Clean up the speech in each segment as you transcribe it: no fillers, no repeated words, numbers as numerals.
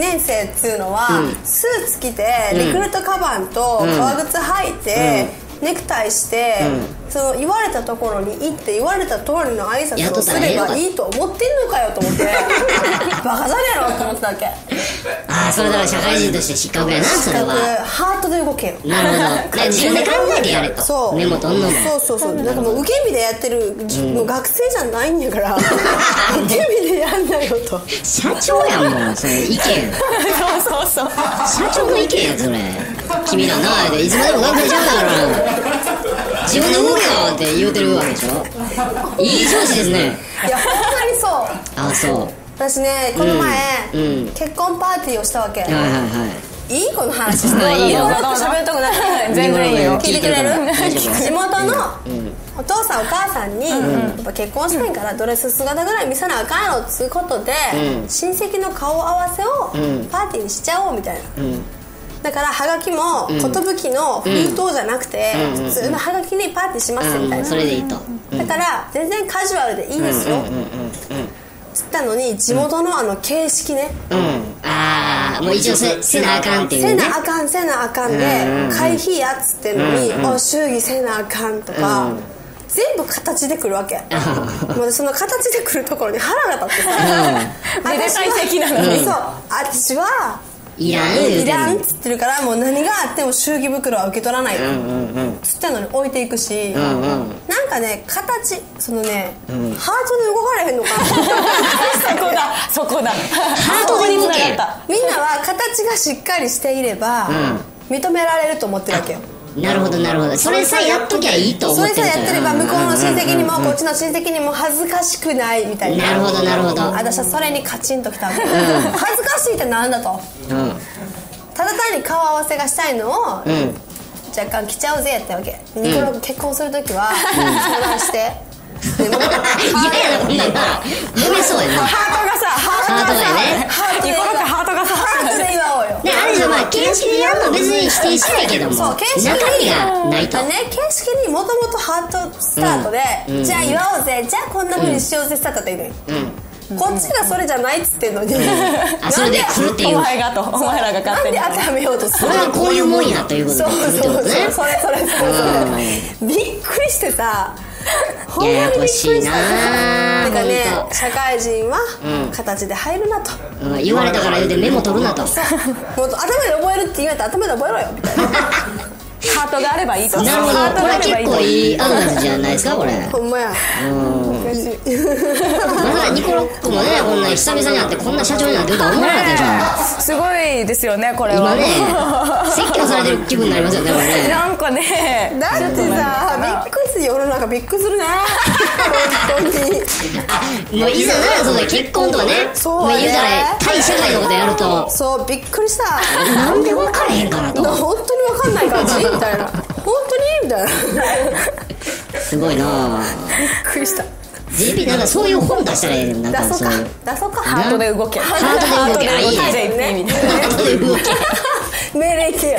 年生っつうのは、スーツ着てリクルートカバンと革靴履いて、ネクタイして、その言われたところに行って言われた通りの挨拶をすればいいと思ってんのかよと思ってバカじゃねえのと思ったわけ。 ああ、それだから社会人として失格やな、それは。 ハートで動けよ。 なるほど。自分で考えてやれと。 そうメモ取んのも。 そうなんかもう受け身でやってる、もう学生じゃないんやから受け身でやんなよと。 社長やん、もうそれ意見。 そう社長の意見やそれ。君らな、いつまでも学生ちゃうんだから自分で動けよって言うてるわけでしょ。いい上司ですね。 いやほんまにそう。 あ、そう。 私ねこの前、結婚パーティーをしたわけ。いいこの話して。 いいよ。 喋るとこない。 全然いいよ。 聞いてくれる？地元のお父さんお母さんにやっぱ結婚してんからドレス姿ぐらい見せなあかんやろっつうことで、親戚の顔合わせをパーティーにしちゃおうみたいな。だからハガキも寿の封筒じゃなくて普通のハガキにパーティーしますみたいな。 それでいいと。 だから全然カジュアルでいいですよつったのに、地元の形式ね、 ああ、もう一応せなあかんっていうね。 せなあかんで会費やっつってんのに、祝儀せなあかんとか、全部形で来るわけ。もうその形で来るところに腹が立ってさ、 めでたい席なのに。 そう、私はいらんっつってるから、もう何があっても祝儀袋は受け取らないつってんのに置いていくし、なんかね形そのね、ハートで動かれへんのかなそこだハートで動け。 みんなは形がしっかりしていれば認められると思ってるわけよ。 なるほどなるほど。それさえやっときゃいいと思ってる。 それさえやってれば向こうの親戚にもこっちの親戚にも恥ずかしくないみたいな。 なるほどなるほど。 私はそれにカチンときたの。恥ずかしいってなんだと。ただ単に顔合わせがしたいのを若干着ちゃうぜやったわけ。ニコロ結婚するときは相談して。 嫌やなこんなんな。揉めそうやな。 ハートがね。ニコロってハートがさ、 ハートで祝おうよ。 ね、あれじゃまあ形式でやるの別に否定しないけども、 そう形式中身がないと。 ね、形式にもともとハートスタートで、じゃあ祝おうぜ、じゃあこんな風にしようぜスタートって言うね。こっちがそれじゃないっつってんのに、 あ、それで来るっていう。 お前らが勝手になんで当てはめようとする。 これはこういうもんやということで。 そうそれびっくりしてさ、ほんまにびっくりした。だからね、社会人は形で入るなと、 言われたから言うてメモ取るなと。 もっと頭で覚えるって言われたら頭で覚えろよみたいな。 ハートがあればいいと。 なるほど。これ結構いいアドバイスじゃないですかこれ。 ほんまや。 まだニコロックもね、こんな久々に会ってこんな社長になってるとは思わなかったでしょ。 すごいですよねこれは。 今ね、説教されてる気分になりますよねこれね。 なんかね、 だってさ、びっくりする。世の中びっくりするね。本当に。 もういざならそうだ、結婚とかね、 そうね、 言うたら対社会のことやると、 そうびっくりした。 なんで分からへんかなと。 本当に分かんない感じみたいな。本当にみたいな。 すごいなぁ。 びっくりした。 JP なんかそういう本出したらええ。なんかそういう出そうか。 ハートで動け。 ハートで動け。あ、いいね。ハートで動け。 命令系よ。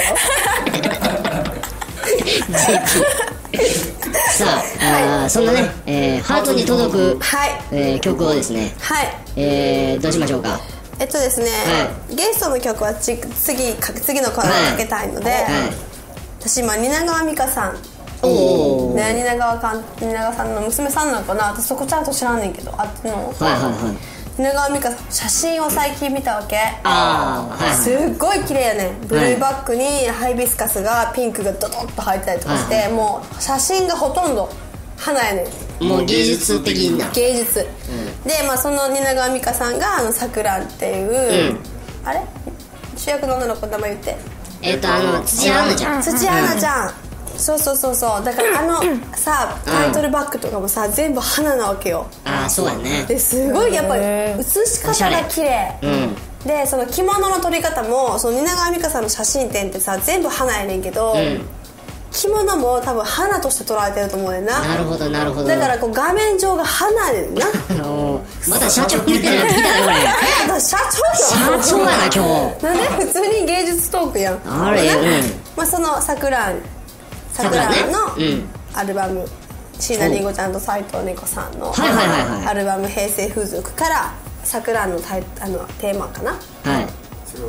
さあ、そんなね、ハートに届く曲をですね、どうしましょうか。 ですね、ゲストの曲は次のコーナーかけたいので、私今蜷川美香さん、蜷川さんの娘さんなのかな、私そこちゃんと知らんねんけど、あっちの蜷川美香さん写真を最近見たわけ。すっごい綺麗やねん。ブルーバックにハイビスカスがピンクがドドッと入ったりとかして、もう写真がほとんど花やねん。 もう芸術的な芸術、で、まあ、その蜷川美香さんがさくらんっていう、あれ主役の女の子の名前言って、 土屋アンナちゃん。 土屋アンナちゃん、そうだからさタイトルバックとかもさ全部花なわけよ。 ああ、そうやね。 ですごいやっぱり写し方が綺麗で、その着物の撮り方もその蜷川美香さんの写真展ってさ全部花やねんけど、着物も多分花として捉えてると思うねんな。 なるほどなるほど。 だからこう画面上が花やねんな。 また社長みたいなの来たよこれ。 社長やな今日。 なんで普通に芸術トークやん。 あれ、 まあそのさくらんのアルバム、椎名林檎ちゃんと斉藤猫さんのアルバム「平成風俗」からさくらんのテーマかな、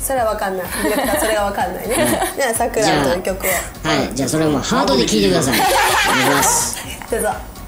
それは分かんない。ディレクターそれが分かんないね。じゃあ桜という曲を。 はい、じゃあそれをハートで聴いてください。お願いします。 どうぞ。